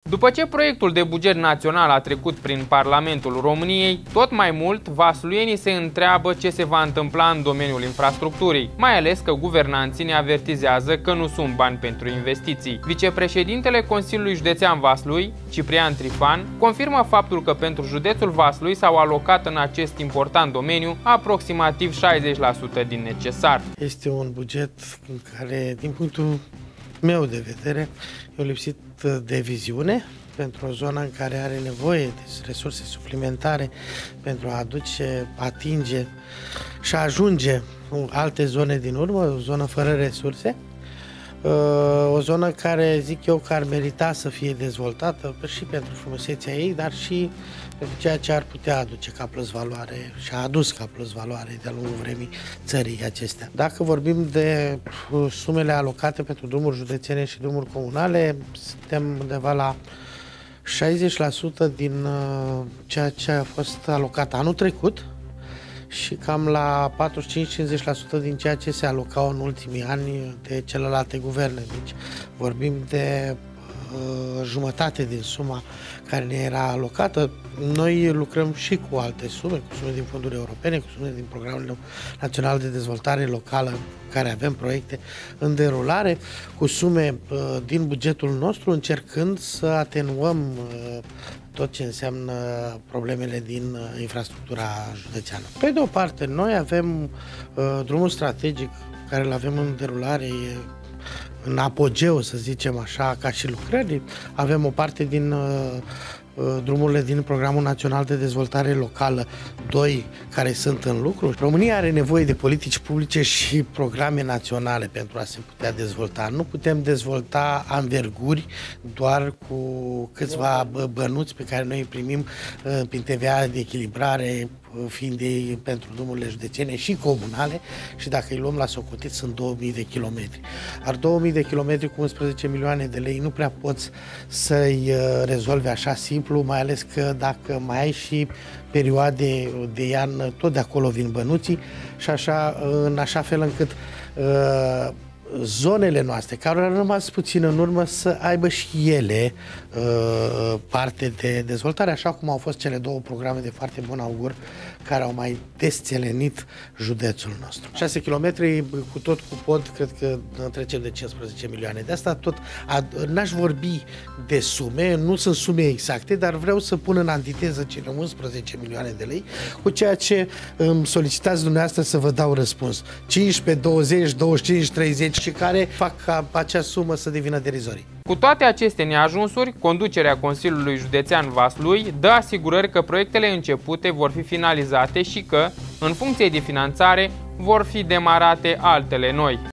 După ce proiectul de buget național a trecut prin Parlamentul României, tot mai mult vasluienii se întreabă ce se va întâmpla în domeniul infrastructurii, mai ales că guvernanții ne avertizează că nu sunt bani pentru investiții. Vicepreședintele Consiliului Județean Vaslui, Ciprian Trifan, confirmă faptul că pentru județul Vaslui s-au alocat în acest important domeniu aproximativ 60% din necesar. Este un buget în care, din punctul meu de vedere, e lipsit de viziune pentru o zonă în care are nevoie de resurse suplimentare pentru a atinge și a ajunge în alte zone din urmă, o zonă fără resurse, o zonă care, zic eu, că ar merita să fie dezvoltată și pentru frumusețea ei, dar și pentru ceea ce ar putea aduce ca plusvaloare și a adus ca plusvaloare de-a lungul vremii țării acestea. Dacă vorbim de sumele alocate pentru drumuri județene și drumuri comunale, suntem undeva la 60% din ceea ce a fost alocat anul trecut și cam la 45-50% din ceea ce se alocau în ultimii ani de celelalte guverne. Deci vorbim de jumătate din suma care ne era alocată. Noi lucrăm și cu alte sume, cu sume din fonduri europene, cu sume din programul național de dezvoltare locală, care avem proiecte în derulare, cu sume din bugetul nostru, încercând să atenuăm tot ce înseamnă problemele din infrastructura județeană. Pe de o parte, noi avem drumul strategic care îl avem în derulare, în apogeu, să zicem așa, ca și lucrări. Avem o parte din drumurile din Programul Național de Dezvoltare Locală 2 care sunt în lucru. România are nevoie de politici publice și programe naționale pentru a se putea dezvolta. Nu putem dezvolta anverguri doar cu câțiva bănuți pe care noi îi primim prin TVA de echilibrare, fiind ei pentru drumurile județene și comunale, și dacă îi luăm la socotit sunt 2000 de kilometri. Ar 2000 de kilometri cu 11 milioane de lei nu prea poți să-i rezolvi așa simplu, mai ales că dacă mai ai și perioade de iarnă, tot de acolo vin bănuții și așa, în așa fel încât zonele noastre, care au rămas puțin în urmă, să aibă și ele parte de dezvoltare, așa cum au fost cele două programe de foarte bun augur care au mai desțelenit județul nostru. 6 km cu tot cu pod, cred că trecem de 15 milioane. De asta tot n-aș vorbi de sume, nu sunt sume exacte, dar vreau să pun în antiteză cele 11 milioane de lei cu ceea ce îmi solicitați dumneavoastră să vă dau răspuns. 15, 20, 25, 30 și care fac ca acea sumă să devină derizorie. Cu toate aceste neajunsuri, conducerea Consiliului Județean Vaslui dă asigurări că proiectele începute vor fi finalizate și că, în funcție de finanțare, vor fi demarate altele noi.